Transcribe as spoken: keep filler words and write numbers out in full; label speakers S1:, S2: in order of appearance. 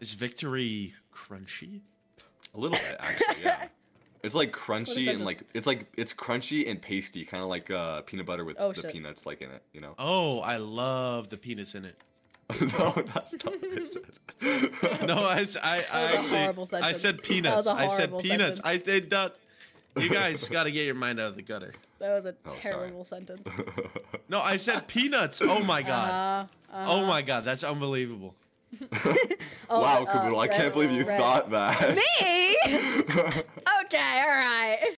S1: Is victory crunchy?
S2: A little bit, actually. Yeah. It's like crunchy and like it's like it's crunchy and pasty, kind of like uh, peanut butter with
S3: oh,
S2: the
S3: shit.
S2: peanuts like in it. You know.
S1: Oh, I love the peanuts in it.
S2: No, that's not what I said.
S1: No, I, I, I actually, I said peanuts. I said peanuts.
S3: Sentence.
S1: I said that. You guys got to get your mind out of the gutter.
S3: That was a
S2: Oh,
S3: terrible sentence.
S1: No, I said peanuts. Oh my god.
S3: Uh, uh,
S1: Oh my god, that's unbelievable.
S3: oh,
S2: Wow,
S3: uh,
S2: Kaboodle, I
S3: red,
S2: can't believe you
S3: red.
S2: thought that.
S3: Me? Okay, all right.